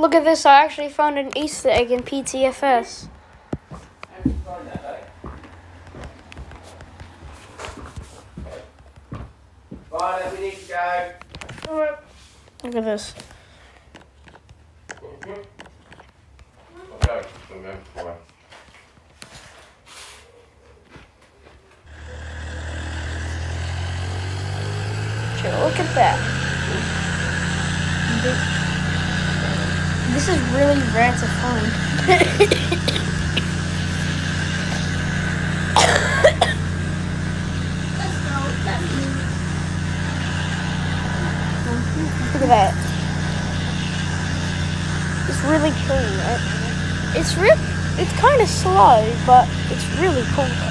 Look at this, I actually found an Easter egg in PTFS. Right, we need to go. Look at this. Okay, Look at that. This is really rare to find. Look at that. It's really cool, right? It's kind of slow, but it's really cool.